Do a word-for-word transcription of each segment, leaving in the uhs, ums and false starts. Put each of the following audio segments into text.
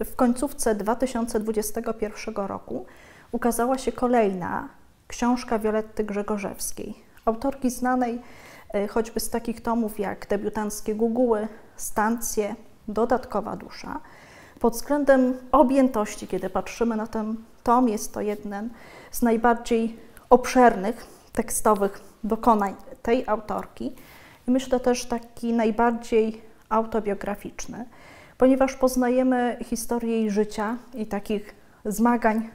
w końcówce dwa tysiące dwudziestego pierwszego roku ukazała się kolejna książka Violetty Grzegorzewskiej, autorki znanej choćby z takich tomów jak Debiutanckie Guguły, Stancje, Dodatkowa dusza. Pod względem objętości, kiedy patrzymy na ten tom, jest to jeden z najbardziej obszernych tekstowych dokonań tej autorki i myślę też taki najbardziej autobiograficzny, ponieważ poznajemy historię jej życia i takich zmagań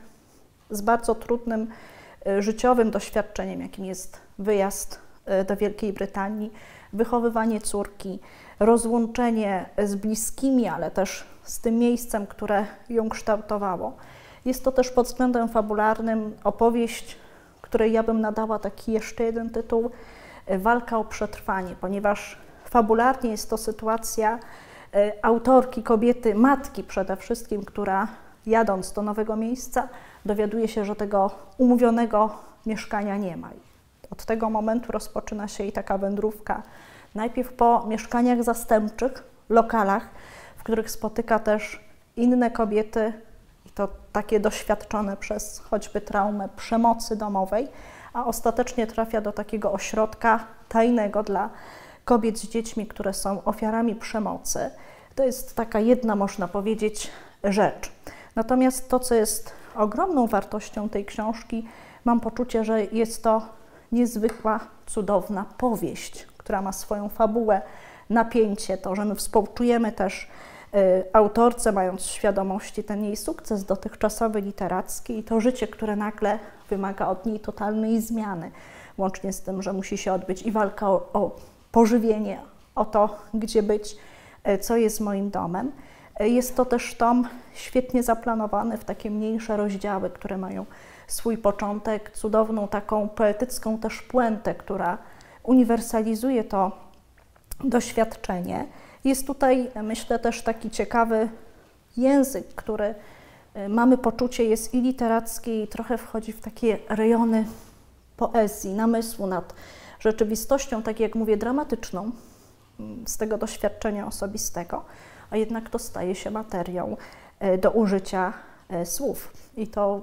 z bardzo trudnym życiowym doświadczeniem, jakim jest wyjazd do Wielkiej Brytanii, wychowywanie córki, rozłączenie z bliskimi, ale też z tym miejscem, które ją kształtowało. Jest to też pod względem fabularnym opowieść, której ja bym nadała taki jeszcze jeden tytuł, Walka o przetrwanie, ponieważ fabularnie jest to sytuacja autorki, kobiety, matki przede wszystkim, która jadąc do nowego miejsca dowiaduje się, że tego umówionego mieszkania nie ma. Od tego momentu rozpoczyna się jej taka wędrówka, najpierw po mieszkaniach zastępczych, lokalach, w których spotyka też inne kobiety, i to takie doświadczone przez choćby traumę przemocy domowej, a ostatecznie trafia do takiego ośrodka tajnego dla kobiet z dziećmi, które są ofiarami przemocy. To jest taka jedna, można powiedzieć, rzecz. Natomiast to, co jest ogromną wartością tej książki, mam poczucie, że jest to niezwykła, cudowna powieść, która ma swoją fabułę, napięcie, to, że my współczujemy też y, autorce, mając w świadomości ten jej sukces dotychczasowy, literacki i to życie, które nagle wymaga od niej totalnej zmiany, łącznie z tym, że musi się odbyć i walka o, o pożywienie, o to, gdzie być, y, co jest moim domem. Y, jest to też tom świetnie zaplanowany w takie mniejsze rozdziały, które mają swój początek, cudowną taką poetycką też puentę, która uniwersalizuje to doświadczenie. Jest tutaj, myślę, też taki ciekawy język, który mamy poczucie jest i literacki, i trochę wchodzi w takie rejony poezji, namysłu nad rzeczywistością, tak jak mówię, dramatyczną z tego doświadczenia osobistego, a jednak to staje się materią do użycia słów. I to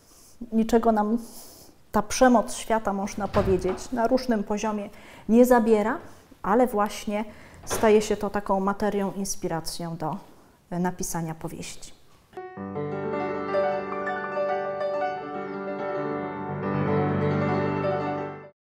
niczego nam ta przemoc świata, można powiedzieć, na różnym poziomie nie zabiera, ale właśnie staje się to taką materią, inspiracją do napisania powieści.